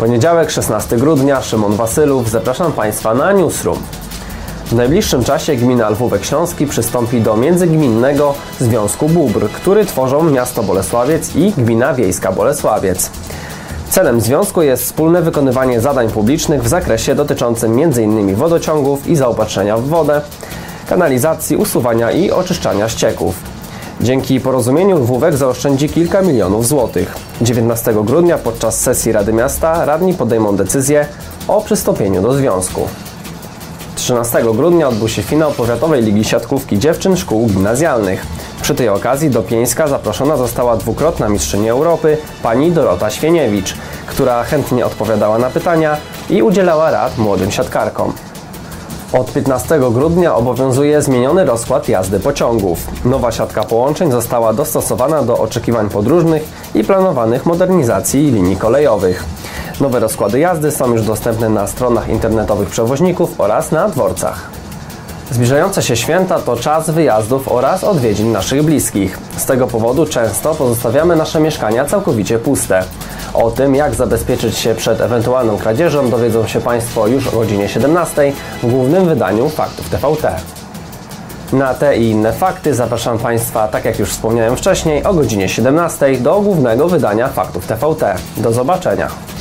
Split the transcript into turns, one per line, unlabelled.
Poniedziałek, 16 grudnia, Szymon Wasylów, zapraszam Państwa na Newsroom. W najbliższym czasie gmina Lwówek Śląski przystąpi do Międzygminnego Związku Bóbr, który tworzą miasto Bolesławiec i gmina wiejska Bolesławiec. Celem związku jest wspólne wykonywanie zadań publicznych w zakresie dotyczącym m.in. wodociągów i zaopatrzenia w wodę, kanalizacji, usuwania i oczyszczania ścieków. Dzięki porozumieniu Lwówek zaoszczędzi kilka milionów złotych. 19 grudnia podczas sesji Rady Miasta radni podejmą decyzję o przystąpieniu do związku. 13 grudnia odbył się finał Powiatowej Ligi Siatkówki Dziewczyn Szkół Gimnazjalnych. Przy tej okazji do Pieńska zaproszona została dwukrotna mistrzyni Europy pani Dorota Świeniewicz, która chętnie odpowiadała na pytania i udzielała rad młodym siatkarkom. Od 15 grudnia obowiązuje zmieniony rozkład jazdy pociągów. Nowa siatka połączeń została dostosowana do oczekiwań podróżnych i planowanych modernizacji linii kolejowych. Nowe rozkłady jazdy są już dostępne na stronach internetowych przewoźników oraz na dworcach. Zbliżające się święta to czas wyjazdów oraz odwiedzin naszych bliskich. Z tego powodu często pozostawiamy nasze mieszkania całkowicie puste. O tym, jak zabezpieczyć się przed ewentualną kradzieżą, dowiedzą się Państwo już o godzinie 17 w głównym wydaniu Faktów TVT. Na te i inne fakty zapraszam Państwa, tak jak już wspomniałem wcześniej, o godzinie 17 do głównego wydania Faktów TVT. Do zobaczenia!